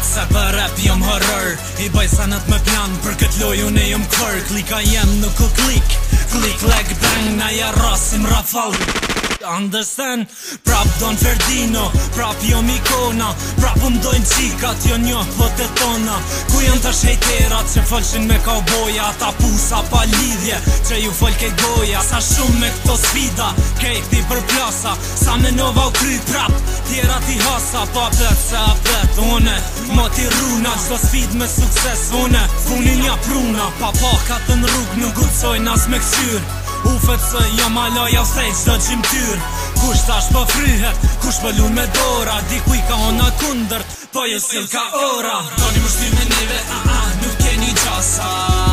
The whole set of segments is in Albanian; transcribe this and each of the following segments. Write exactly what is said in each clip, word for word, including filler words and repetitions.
Se për rap jom horror, i bëj sanat me plan, për kët loj unë e jom kër. Klika jem nuk u klik, klik leg bang, na ja rasim rafal. Understand? Prap Don Ferdino, prap jom ikona, prap um dojnë qikat, jo njo pote tona. Ku janë të shejterat që folshin me kauboja, ata pusa pa lidhje që ju fol kej goja. Sa shumë me këto sfida, kejti për plasa, sa me nova u kry prap, tjera ti hasa. Pa plet se a plet, une ma ti runa, qdo sfid me sukses une funin ja pruna. Pa pakat në rrug nuk gucojnë as me kësyr, ufet se jam ala ja sej qdo gjim tyr. Kush tash po fryhet, kush po lun me dora, dikuj ka ona kundërt, po jo sil ka ora. Doni më shty me neve, a a, nuk keni gjasa,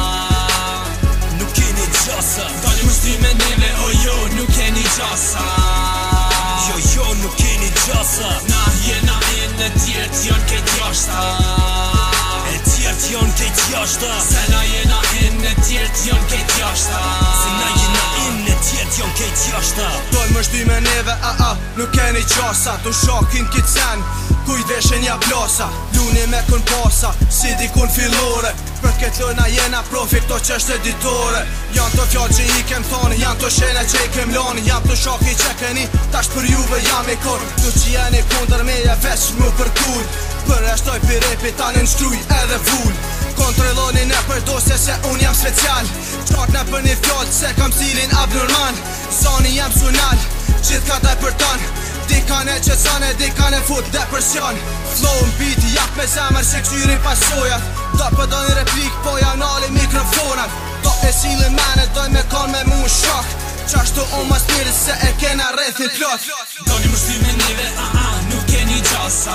nuk keni gjasa. Doni më shty me neve, o jo, nuk keni gjasa, jo jo, nuk keni gjasa. Na jena e në tjert jon kejt jashta, e tjert jon kejt jashta. Se na jena e në tjert jon kejt jashta, se na jena e në tjert jon kejt jashta. Dojnë më shty me neve, a a, nuk keni qasa. Tu shokin kit sen, kujdeshen ja plasa. Luni me kun pasa, si dikun fillore, për këtë lojna jena profi këto qështë editore. Janë të fjallë që i kem thoni, janë të shene që i kem lani, janë të shoki që keni, tash për juve jam i kur. Tu që jeni kundër me e veç mu përkull, për e shtoj për repi tani në shkruj edhe vull. Kontrolloni në përdosje se unë jam special, qartë në për një fjallë se kam cilin abnormal. Zani jam sunal, gjithë ka taj për tanë, dikane që cane, dikane fut depresion. Flow në beat, jak me zemër se këqyri pasojat, do për do një replik po janë ali mikrofonat. Do e silin mene, doj me kon me mu shok, qashtu unë mas mirë se e kena rethin plot. Doni më shty me neve, a a, nuk keni gjasa,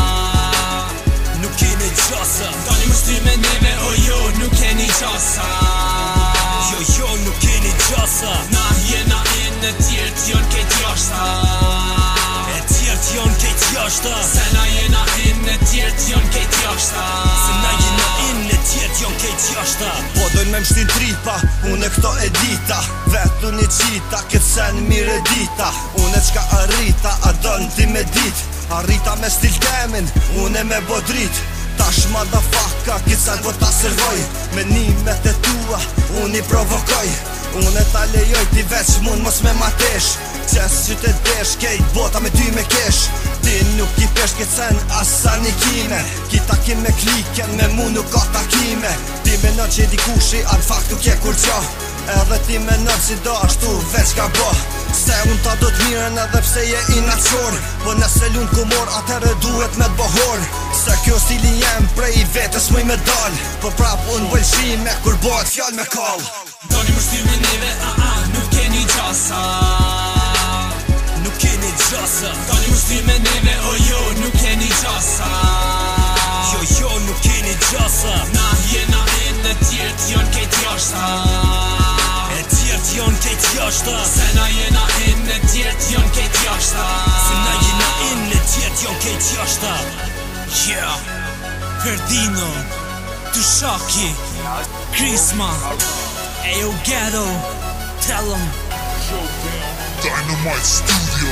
nuk keni gjasa. Doni më shty me neve, o jo, nuk keni gjasa, jo jo, nuk keni gjasa. Na jena e në tjert jon kejt jashta, e tjert jon kejt jashta. Se na jena e në tjert jon kejt jashta, se na jena e në tjert jon kejt jashta. Po dojnë me mshtin tripa, une këto e dita, vetu një qita, këtë sen mire dita. Une qka arrita, a dënë ti me dit, arrita me stil temin, une me bodrit. Tash motherfucker, këtë sen po ta servoj, me nimet e tua, unë i provokoj. Une ta lejoj ti veç mund mos me matesh, qes që të desh kejt bota me ty me kesh. Ti nuk i pesh këtë sen asa një kime, kita kim me kliken me mu nuk ka takime. Ti me në që dikushi ar fakt nuk je kur qa, edhe ti me në që do ashtu veç ka bo. Se unë ta do t'miren edhe pse je i naqor, po nëse lun kumor atëre duhet me t'bohor. Se kjo stili jem prej vetës muj me dal, po prap unë bëjshime kur bojt fjall me kall. Doni më shty me neve, a a, nuk keni gjasa, nuk keni gjasa. Doni më shty me neve, o jo, nuk keni gjasa, jo jo, nuk keni gjasa. Na jena e në tjert jon kejt jashta, e tjert jon kejt jashta. Se na jena e në tjert jon kejt jashta, se na jena e në tjert jon kejt jashta. Yeah, Ferdino, Tushaki, Krisma, Ayo Ghetto, tell 'em. Dynamite Studio.